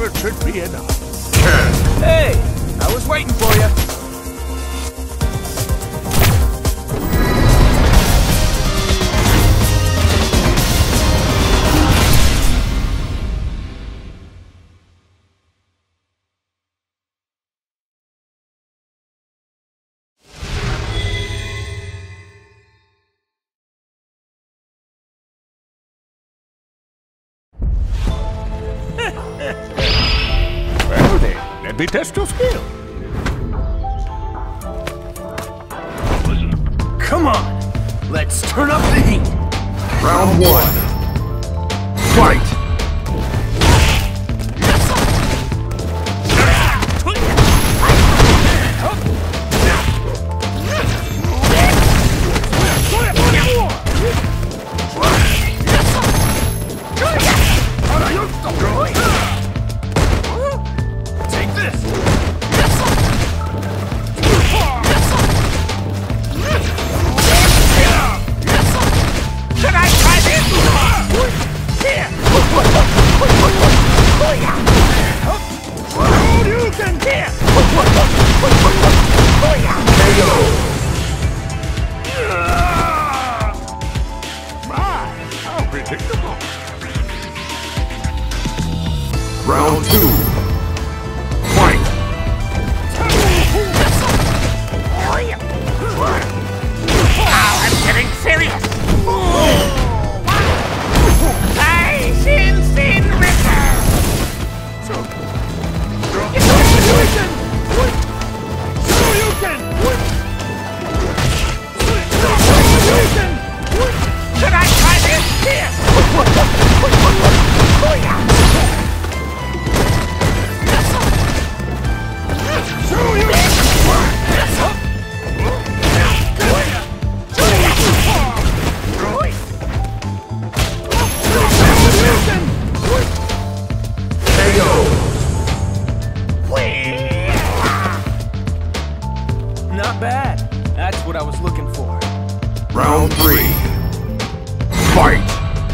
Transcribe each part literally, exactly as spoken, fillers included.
effort should be enough. Hey, I was waiting for you. Well then, let me test your skill. Come on, let's turn up the heat. Round one. Fight! Take this. Should I try this? Here. You can here. My, how predictable. Round two. Fight! Now I'm getting serious. I sin sin river. So you can. So you can. Should I try this? Here. Not bad. That's what I was looking for. Round three. Fight!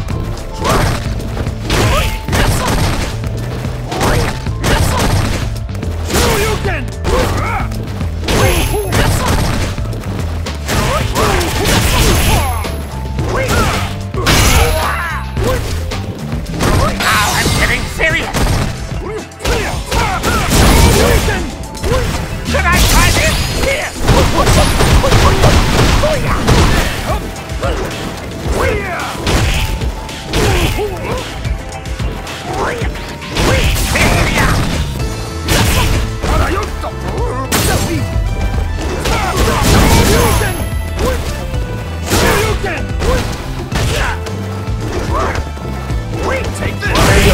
Now I'm getting serious. Should I try this? Here. Take this.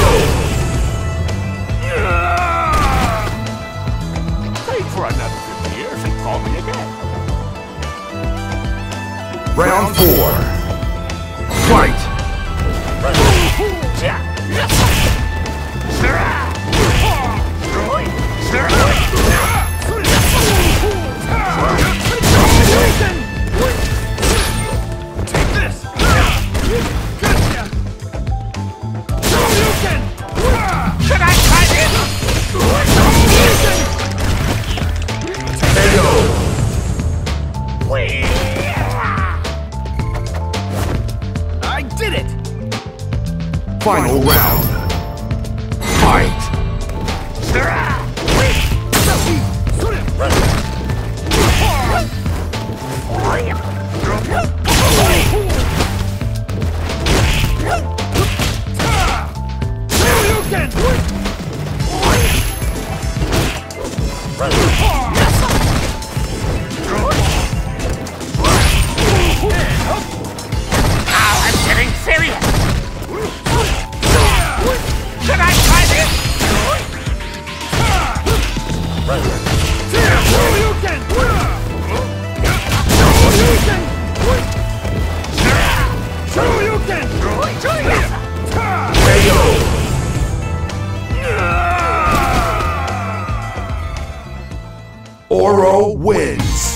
Wait for another fifty years and call me again. Round four. Fight! Take this. Should I try this? I did it! Final round. Fight! Now I'm getting serious! Should I try this? Oro wins!